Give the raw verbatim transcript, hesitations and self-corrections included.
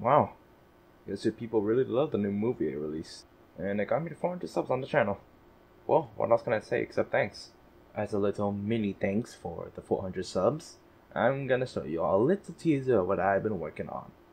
Wow, guess your people really love the new movie it released, and it got me to four hundred subs on the channel. Well, what else can I say except thanks? As a little mini thanks for the four hundred subs, I'm gonna show you all a little teaser of what I've been working on.